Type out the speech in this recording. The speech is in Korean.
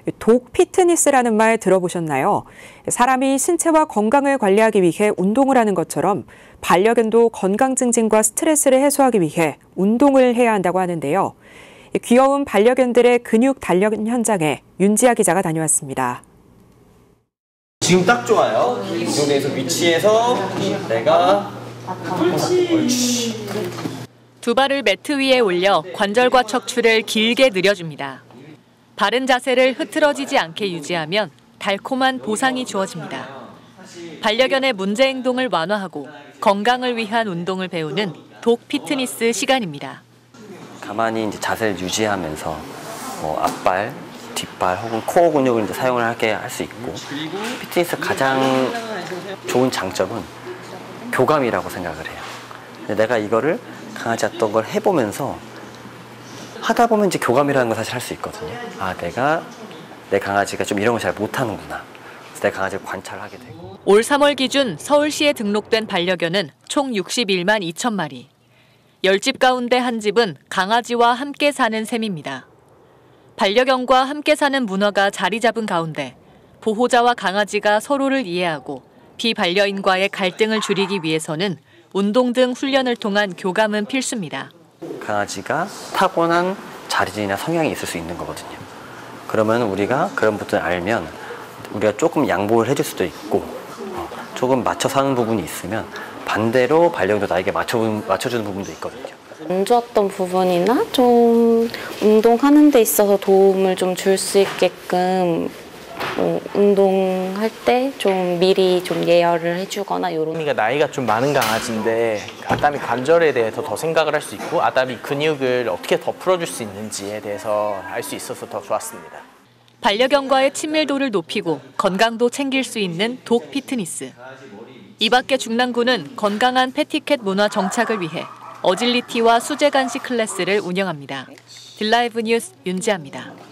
독 피트니스라는 말 들어보셨나요? 사람이 신체와 건강을 관리하기 위해 운동을 하는 것처럼 반려견도 건강 증진과 스트레스를 해소하기 위해 운동을 해야 한다고 하는데요. 귀여운 반려견들의 근육 단련 현장에 윤지아 기자가 다녀왔습니다. 지금 딱 좋아요. 이 정도에서 위치해서 내가 옳지. 두 발을 매트 위에 올려 관절과 척추를 길게 늘여줍니다. 바른 자세를 흐트러지지 않게 유지하면 달콤한 보상이 주어집니다. 반려견의 문제 행동을 완화하고 건강을 위한 운동을 배우는 독 피트니스 시간입니다. 가만히 이제 자세를 유지하면서 앞발, 뒷발 혹은 코어 근육을 이제 사용을 하게 할 수 있고, 피트니스 가장 좋은 장점은 교감이라고 생각을 해요. 근데 내가 이거를 강아지 어떤 걸 해보면서 하다 보면 이제 교감이라는 걸 사실 할 수 있거든요. 아, 내 강아지가 좀 이런 걸 잘 못하는구나. 그래서 내 강아지를 관찰하게 되고. 올 3월 기준 서울시에 등록된 반려견은 총 61만 2천 마리. 10집 가운데 한 집은 강아지와 함께 사는 셈입니다. 반려견과 함께 사는 문화가 자리 잡은 가운데 보호자와 강아지가 서로를 이해하고 비반려인과의 갈등을 줄이기 위해서는 운동 등 훈련을 통한 교감은 필수입니다. 강아지가 타고난 자질이나 성향이 있을 수 있는 거거든요. 그러면 우리가 그런 부분을 알면 우리가 조금 양보를 해줄 수도 있고, 조금 맞춰 사는 부분이 있으면 반대로 반려견도 나에게 맞춰주는 부분도 있거든요. 안 좋았던 부분이나 좀 운동하는 데 있어서 도움을 좀 줄 수 있게끔 운동할 때 좀 미리 좀 예열을 해주거나 이런. 아담이가 나이가 좀 많은 강아지인데 아담이 관절에 대해서 더 생각을 할 수 있고 아담이 근육을 어떻게 더 풀어줄 수 있는지에 대해서 알 수 있어서 더 좋았습니다. 반려견과의 친밀도를 높이고 건강도 챙길 수 있는 독 피트니스. 이 밖에 중랑구는 건강한 패티캣 문화 정착을 위해 어질리티와 수제 간식 클래스를 운영합니다. 딜라이브 뉴스 윤지아입니다.